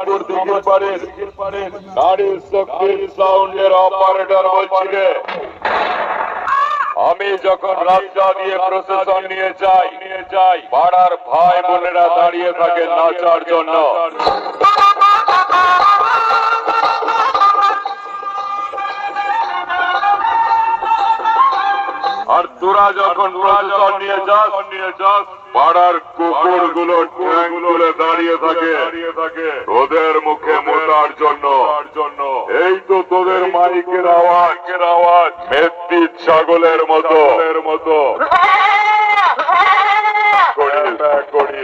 অপর দিকের পারে গাড়ির শক্তির সাউন্ডের অপারেটর বলছি রে, আমি যখন রাস্তা দিয়ে প্রসেসন নিয়ে যাই পাড়ার ভাই বোনেরা দাঁড়িয়ে থাকে নাচার জন্য। আর তোরা যখন প্রসেসন নিয়ে যাস পাড়ার কুকুর গুলো ঠ্যাং গুলো দাঁড়িয়ে থাকে তোদের মুখে মোটার জন্য। এই তো তোদের মাইকের আওয়াজ মেত্তি ছাগলের মতো করিস।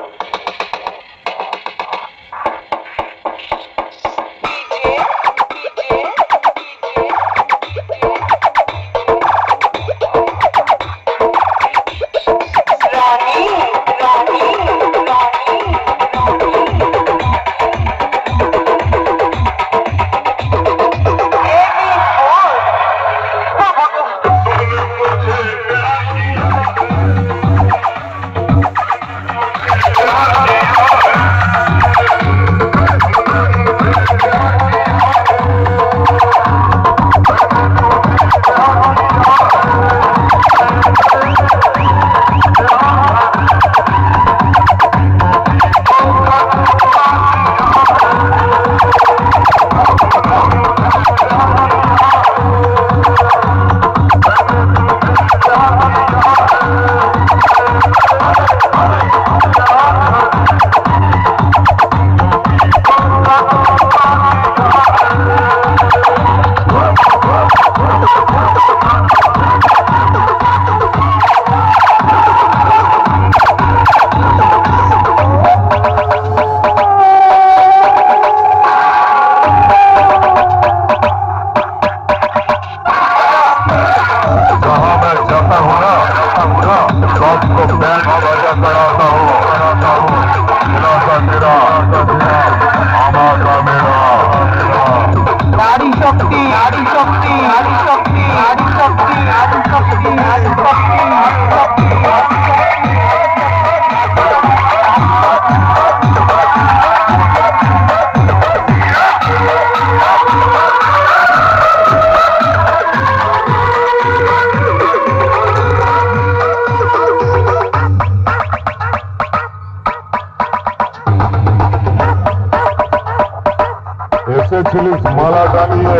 এসেছিলিস মালা টানিয়ে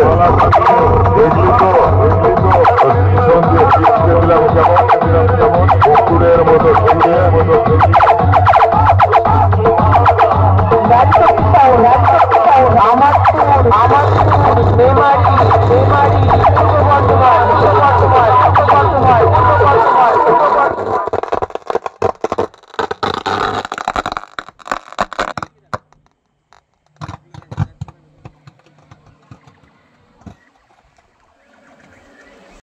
দেখলি তো দিলাম যেমন কুকুরের মতো আমার